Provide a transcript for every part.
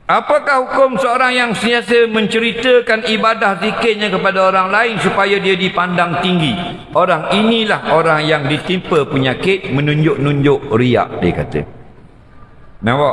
Apakah hukum seorang yang sentiasa menceritakan ibadah zikirnya kepada orang lain supaya dia dipandang tinggi? Orang inilah orang yang ditimpa penyakit menunjuk-nunjuk riak, dia kata. Nampak?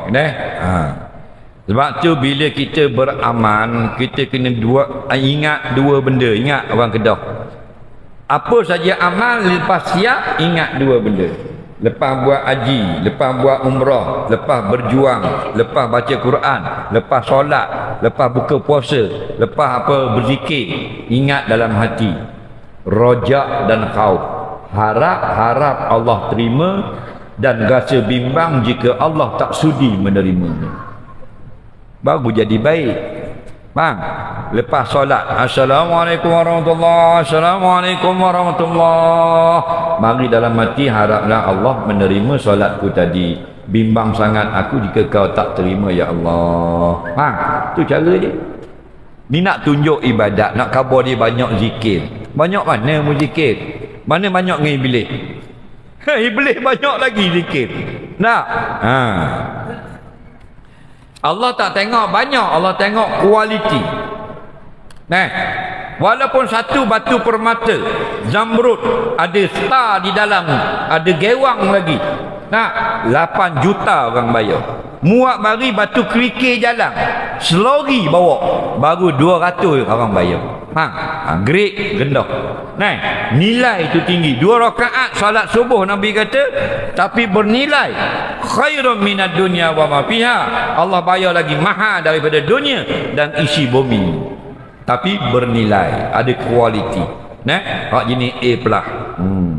Sebab tu bila kita beramal, kita kena ingat dua benda. Ingat orang Kedah. Apa saja amal, lepas siap ingat dua benda. Lepas buat haji, lepas buat umrah, lepas berjuang, lepas baca Quran, lepas solat, lepas buka puasa, lepas berzikir, ingat dalam hati rojak dan khauf, harap Allah terima, dan rasa bimbang jika Allah tak sudi menerimanya, baru jadi baik. Bang, lepas solat, Assalamualaikum warahmatullahi, Assalamualaikum warahmatullahi, mari dalam hati haraplah Allah menerima solatku tadi. Bimbang sangat aku jika kau tak terima ya Allah. Bang, tu cara dia. Ni nak tunjuk ibadat, nak khabar dia banyak zikir. Banyak mana mu zikir? Mana banyak dengan iblis? Iblis banyak lagi zikir. Nak? Allah tak tengok banyak, Allah tengok kualiti. Walaupun satu batu permata zamrud, ada star di dalam, ada gewang lagi. 8 juta orang bayar. Muat bari batu kerikil jalan, selori bawa, baru 200 orang bayar. Gerik rendah. Nilai itu tinggi. 2 rakaat salat subuh Nabi kata, tapi bernilai khairun minad dunya wa ma fiha. Allah bayar lagi mahal daripada dunia dan isi bumi. Tapi bernilai, ada kualiti. Hak jenis A+.